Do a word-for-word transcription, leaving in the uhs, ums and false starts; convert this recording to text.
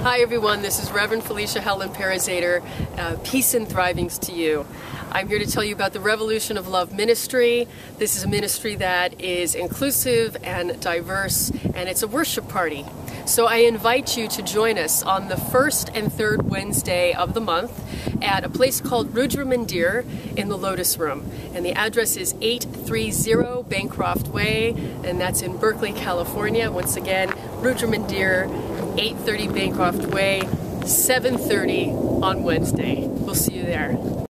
Hi everyone, this is Reverend Felicia Helen Parazaider. Uh, peace and thrivings to you. I'm here to tell you about the Revolution of Love ministry. This is a ministry that is inclusive and diverse, and it's a worship party. So I invite you to join us on the first and third Wednesday of the month at a place called Rudra Mandir in the Lotus Room. And the address is eight thirty Bancroft Way, and that's in Berkeley, California. Once again, Rudra Mandir, eight thirty Bancroft Way, seven thirty on Wednesday. We'll see you there.